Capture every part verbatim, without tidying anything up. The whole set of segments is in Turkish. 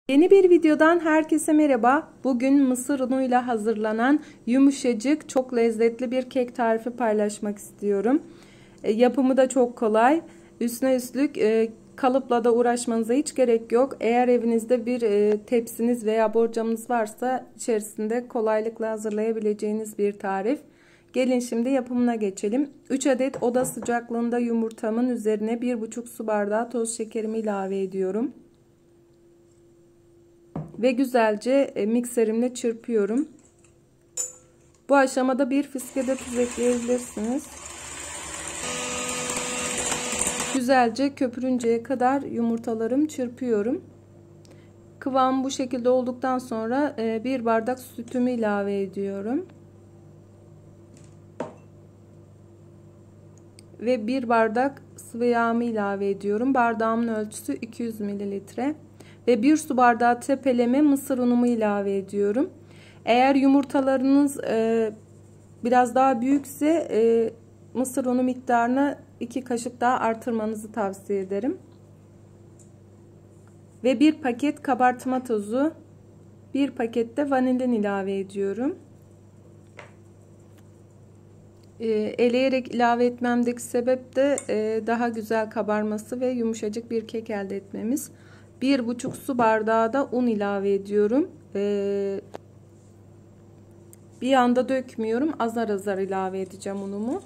Yeni bir videodan herkese merhaba. Bugün mısır unuyla hazırlanan yumuşacık, çok lezzetli bir kek tarifi paylaşmak istiyorum. E, yapımı da çok kolay. Üstüne üstlük e, kalıpla da uğraşmanıza hiç gerek yok. Eğer evinizde bir e, tepsiniz veya borcamınız varsa içerisinde kolaylıkla hazırlayabileceğiniz bir tarif. Gelin şimdi yapımına geçelim. üç adet oda sıcaklığında yumurtamın üzerine bir buçuk su bardağı toz şekerimi ilave ediyorum. Ve güzelce mikserimle çırpıyorum. Bu aşamada bir fiske de tuz ekleyebilirsiniz. Güzelce köpürünceye kadar yumurtalarımı çırpıyorum. Kıvam bu şekilde olduktan sonra bir bardak sütümü ilave ediyorum. Ve bir bardak sıvı yağımı ilave ediyorum. Bardağımın ölçüsü iki yüz mililitre. Ve bir su bardağı tepeleme mısır unumu ilave ediyorum. Eğer yumurtalarınız e, biraz daha büyükse e, mısır unu miktarını iki kaşık daha artırmanızı tavsiye ederim. Ve bir paket kabartma tozu, bir paket de vanilin ilave ediyorum. E, eleyerek ilave etmemdeki sebep de e, daha güzel kabarması ve yumuşacık bir kek elde etmemiz. Bir buçuk su bardağı da un ilave ediyorum. Ee, bir anda dökmüyorum. Azar azar ilave edeceğim unumu.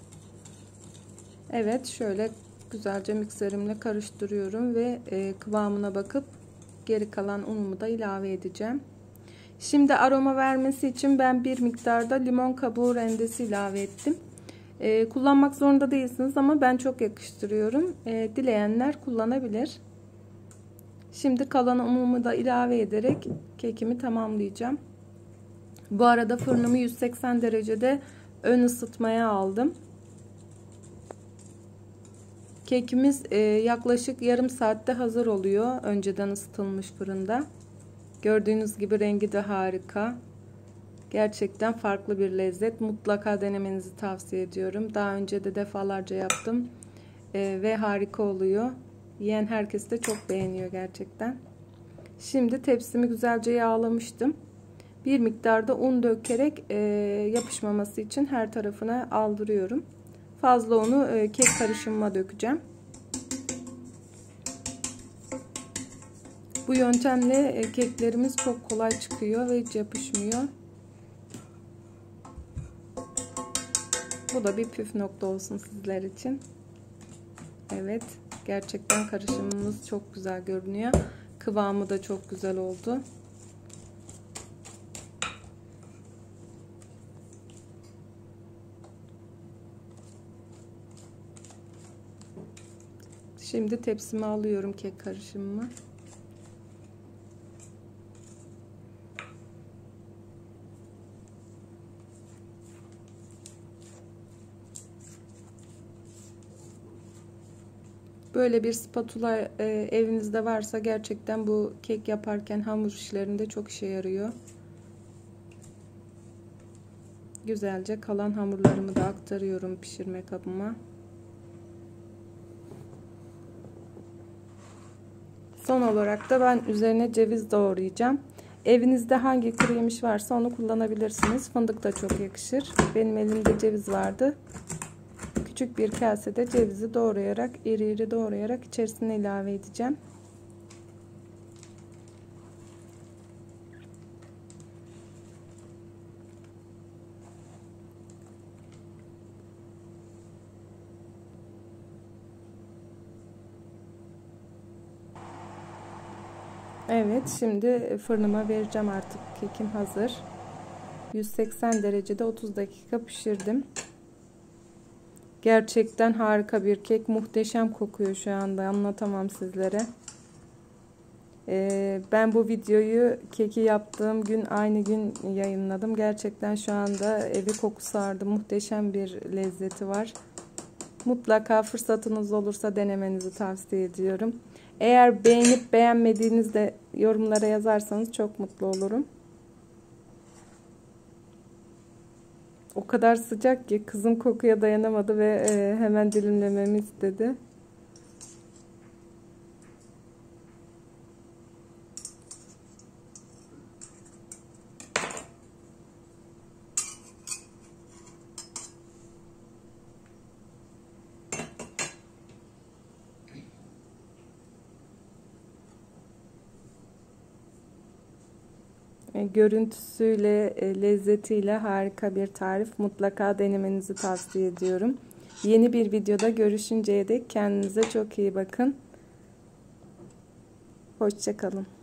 Evet, şöyle güzelce mikserimle karıştırıyorum ve e, kıvamına bakıp geri kalan unumu da ilave edeceğim. Şimdi aroma vermesi için ben bir miktarda limon kabuğu rendesi ilave ettim. E, kullanmak zorunda değilsiniz ama ben çok yakıştırıyorum. E, dileyenler kullanabilir. Şimdi kalan unumu da ilave ederek kekimi tamamlayacağım. Bu arada fırınımı yüz seksen derecede ön ısıtmaya aldım. Kekimiz e, yaklaşık yarım saatte hazır oluyor. Önceden ısıtılmış fırında. Gördüğünüz gibi rengi de harika. Gerçekten farklı bir lezzet. Mutlaka denemenizi tavsiye ediyorum. Daha önce de defalarca yaptım. E, ve harika oluyor. Yiyen herkes de çok beğeniyor gerçekten. Şimdi tepsimi güzelce yağlamıştım. Bir miktarda un dökerek e, yapışmaması için her tarafına aldırıyorum. Fazla unu e, kek karışımıma dökeceğim. Bu yöntemle e, keklerimiz çok kolay çıkıyor ve hiç yapışmıyor. Bu da bir püf nokta olsun sizler için. Evet. Gerçekten karışımımız çok güzel görünüyor. Kıvamı da çok güzel oldu. Şimdi tepsime alıyorum kek karışımımı. Böyle bir spatula e, evinizde varsa gerçekten bu kek yaparken hamur işlerinde çok işe yarıyor. Güzelce kalan hamurlarımı da aktarıyorum pişirme kabıma. Son olarak da ben üzerine ceviz doğrayacağım. Evinizde hangi kuru yemiş varsa onu kullanabilirsiniz. Fındık da çok yakışır. Benim elimde ceviz vardı. Küçük bir kasede cevizi doğrayarak, iri iri doğrayarak içerisine ilave edeceğim. Evet, şimdi fırınıma vereceğim artık. Kekim hazır. yüz seksen derecede otuz dakika pişirdim. Gerçekten harika bir kek. Muhteşem kokuyor şu anda. Anlatamam sizlere. Ee, ben bu videoyu keki yaptığım gün aynı gün yayınladım. Gerçekten şu anda evi koku sardı. Muhteşem bir lezzeti var. Mutlaka fırsatınız olursa denemenizi tavsiye ediyorum. Eğer beğenip beğenmediğinizde yorumlara yazarsanız çok mutlu olurum. O kadar sıcak ki kızım kokuya dayanamadı ve e, hemen dilimlememi istedi. görüntüsüyle, lezzetiyle harika bir tarif. Mutlaka denemenizi tavsiye ediyorum. Yeni bir videoda görüşünceye dek kendinize çok iyi bakın. Hoşça kalın.